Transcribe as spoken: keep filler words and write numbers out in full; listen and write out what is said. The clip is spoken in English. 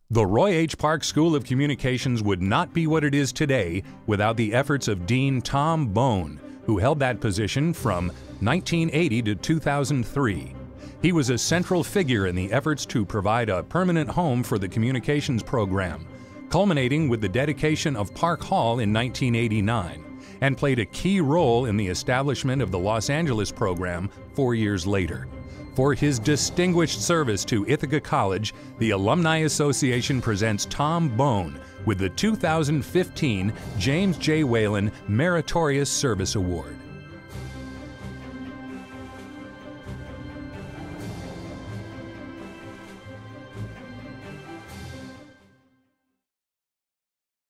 The Roy H. Park School of Communications would not be what it is today without the efforts of Dean Tom Bohn, who held that position from nineteen eighty to two thousand three. He was a central figure in the efforts to provide a permanent home for the communications program, culminating with the dedication of Park Hall in nineteen eighty-nine, and played a key role in the establishment of the Los Angeles program four years later. For his distinguished service to Ithaca College, the Alumni Association presents Tom Bohn with the two thousand fifteen James J. Whalen Meritorious Service Award.